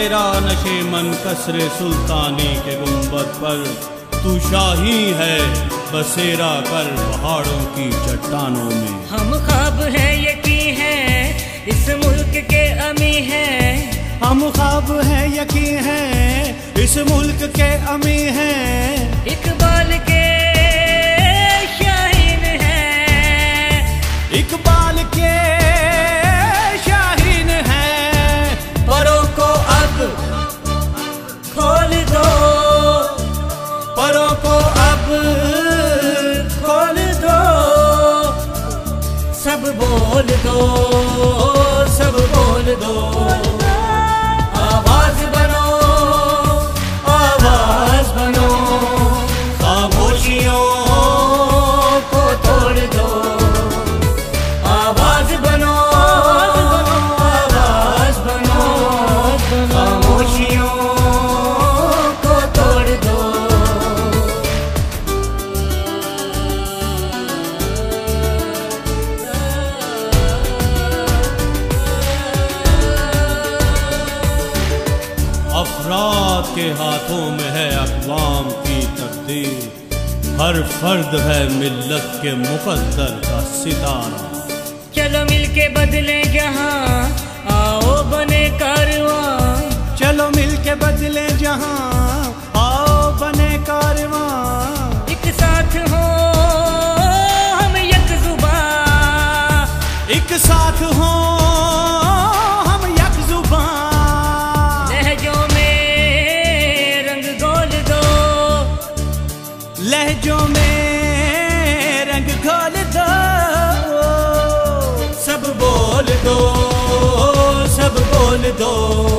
तेरा नशे मन कसरे सुल्तानी के गुंबद पर, तू शाही है बसेरा कर पहाड़ों की चट्टानों में। हम ख्वाब है यकीन है इस मुल्क के अमी है, हम ख्वाब है यकीन है इस मुल्क के अमी है। इकबाल के शाहीन है, इकबाल के शाहीन है। परों को अब खोल दो, परों को अब खोल दो, सब बोल दो, सब बोल दो। आवाज बनो, आवाज बनो, खामोशियों को तोड़ दो। आवाज बनो, आवाज बनो, खामोशियों को तोड़ दो। अफराद के हाथों में है अक़वाम की तकदीर, हर फर्द है मिल्लत के मुक़द्दर का सितारा। चलो मिलके बदले जहां, आओ बने कारवां। चलो मिलके बदले जहां, आओ बने कारवां। एक साथ हो हम एक जुबां, एक साथ हो हम एक जुबां। लहजों में रंग घोल दो, लहजों में रंग घोल दो। सब बोल दो, सब बोल दो।